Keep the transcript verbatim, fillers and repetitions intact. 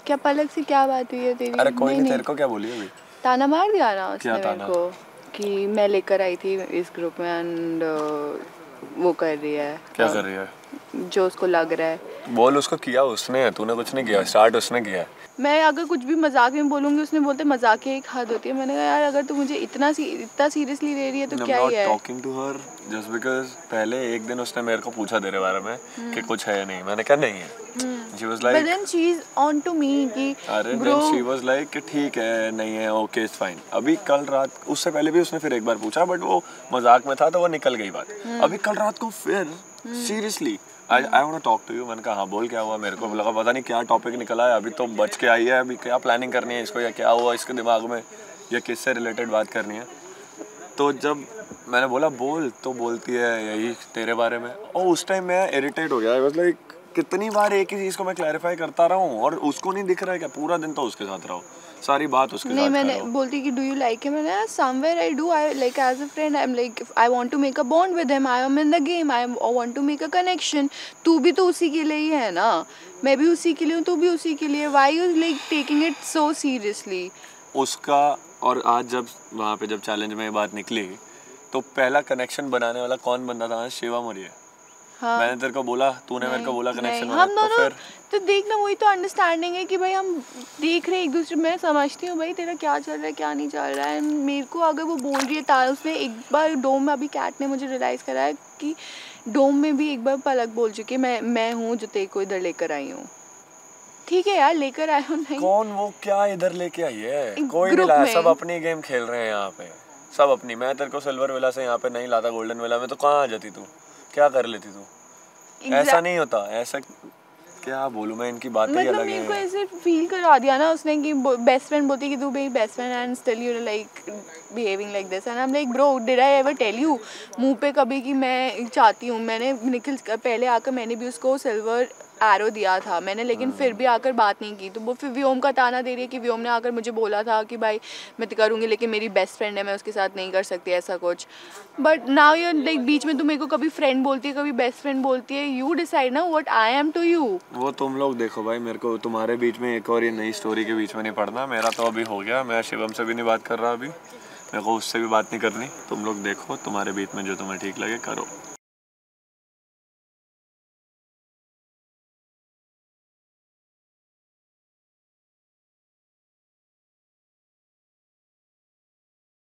क्या पलक से क्या बात हुई है तेरी? अरे कोई नहीं, तेरे को क्या बोली अभी? ताना मार दिया ना उसने क्या मेरे को कि मैं लेकर आई थी इस ग्रुप में एंड वो कर रही है। क्या कर रही है? जो उसको लग रहा है। बोल उसको, किया उसने, तूने कुछ नहीं किया, स्टार्ट उसने किया है। मैं अगर कुछ भी मजाक में बोलूँगी उसने बोलते मजाक की एक हद होती है। मैंने कहा यार अगर तू मुझे इतना सी इतना सीरियसली ले रही है तो क्या ही है। Talking to her just because पहले एक दिन उसने मेरे को पूछा तेरे बारे में कि कुछ है या नहीं, मैंने कहा नहीं है। She was like, But then she's on to me कि अरे bro, then she was like कि ठीक है, नहीं है, ओके इट्स फाइन। अभी कल रात, उससे पहले भी उसने फिर एक बार पूछा बट वो मजाक में था तो वो निकल गई बात। अभी कल रात को फिर seriously I I want to talk to you. मैंने कहा हाँ बोल, क्या हुआ? मेरे को लगा पता नहीं क्या टॉपिक निकला है, अभी तो बच के आई है, अभी क्या प्लानिंग करनी है इसको, या क्या हुआ इसके दिमाग में, या किससे रिलेटेड बात करनी है। तो जब मैंने बोला बोल, तो बोलती है यही तेरे बारे में। और उस टाइम मैं इरिटेट हो गया। आई वाज लाइक कितनी बार एक ही चीज़ को मैं क्लैरिफाई करता रहा हूँ और उसको नहीं दिख रहा है क्या? पूरा दिन तो उसके साथ रहो, सारी बात उसके नहीं साथ मैंने करो। बोलती कि डू यू लाइक हिम? मैंने somewhere I do, I like as a friend, I am like I want to make a bond with him, I am in the game, I want to make a connection. तू भी तो उसी के लिए ही है ना, मैं भी उसी के लिए हूँ, तू भी उसी के लिए। Why you like taking it so seriously? उसका और आज जब वहाँ पे जब चैलेंज में ये बात निकली तो पहला कनेक्शन बनाने वाला कौन बंदा था? शिवम और ये। हाँ। मैंने तेरे को बोला, तूने मेरे को बोला कनेक्शन बना, तो फिर तो देखना वही तो अंडरस्टैंडिंग है कि भाई हम देख रहे हैं एक दूसरे। मैं समझती हूँ भाई तेरा क्या चल रहा है क्या नहीं चल रहा है। मेरे को अगर वो बोल रही है तारा, उसने एक बार डोम में, अभी कैट ने मुझे रियलाइज़ कराया कि डोम में भी एक बार पलक बोल चुकी है मैं मैं हूँ जो तेरे को इधर लेकर आई हूँ। ठीक है यार लेकर आया हूँ। नहीं कौन वो क्या इधर लेके आई है? कोई नहीं ग्रुप लाया, में सब अपनी गेम खेल रहे हैं यहाँ पे, सब अपनी। मैं तेरे को सिल्वर विला से यहाँ पे नहीं लाता, गोल्डन विला में तो कहाँ आ जाती तू? क्या कर लेती तू? ऐसा नहीं होता, ऐसा क्या बोलूं मैं, इनकी बातें ही मतलब अलग मेरे को हैं। ऐसे फील करा दिया ना उसने कि बेस्ट फ्रेंड बोलती कि तू मेरी best friend and still you like behaving like this and I am like bro did I ever tell you मुंह पे कभी कि मैं चाहती हूँ? मैंने निखिल पहले आकर मैंने भी उसको सिल्वर एरो दिया था मैंने, लेकिन फिर भी आकर बात नहीं की। तो वो फिर व्योम का ताना दे रही है कि व्योम ने आकर मुझे बोला था कि भाई मैं तो करूँगी लेकिन मेरी बेस्ट फ्रेंड है, मैं उसके साथ नहीं कर सकती ऐसा कुछ। बट नाउ यू लाइक बीच में तुम मेरे को कभी फ्रेंड बोलती है कभी बेस्ट फ्रेंड बोलती है। यू डिसाइड ना what I am to you. वो तुम लोग देखो भाई, मेरे को तुम्हारे बीच में एक और ये नई स्टोरी के बीच में नहीं पड़ना। मेरा तो अभी हो गया, मैं शिवम से भी नहीं बात कर रहा अभी, मेरे को उससे भी बात नहीं करनी। तुम लोग देखो, तुम्हारे बीच में जो तुम्हें ठीक लगे करो।